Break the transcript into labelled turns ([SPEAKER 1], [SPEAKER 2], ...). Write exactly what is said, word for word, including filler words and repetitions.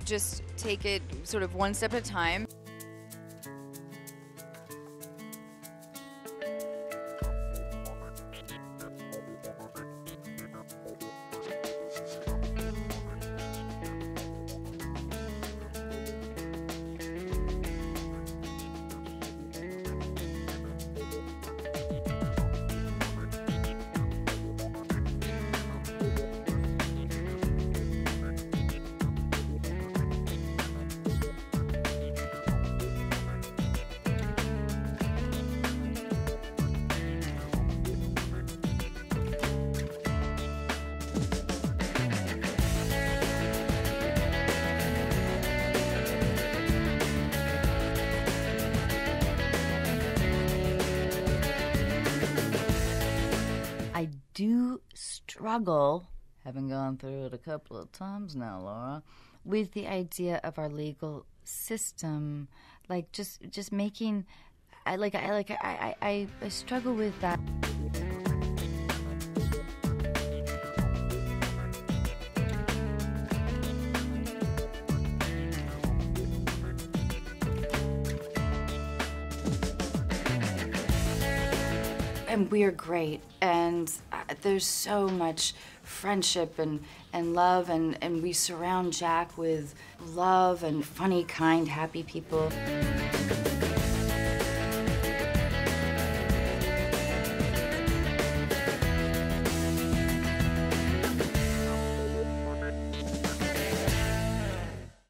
[SPEAKER 1] just take it sort of one step at a time.
[SPEAKER 2] I do struggle, having gone through it a couple of times now, Laura, with the idea of our legal system, like just just making, I like I like I I, I struggle with that. And we're great, and uh, there's so much friendship and, and love, and, and we surround Jack with love and funny, kind, happy people.